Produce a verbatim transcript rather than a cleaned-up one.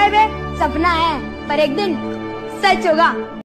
है बे, सपना है पर एक दिन सच होगा।